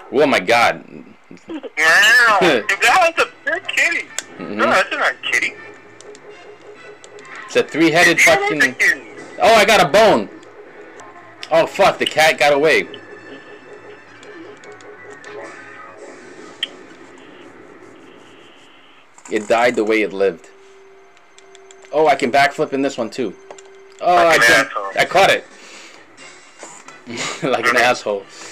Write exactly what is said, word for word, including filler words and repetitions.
Oh my god. Wow. That was a big kitty. Mm-hmm. No, that's not a kitty. It's a three-headed Yeah, fucking... that's a kitty. Oh, I got a bone. Oh, fuck. The cat got away. It died the way it lived. Oh, I can backflip in this one, too. Oh, Like I, an can, asshole. I caught it. Like an asshole.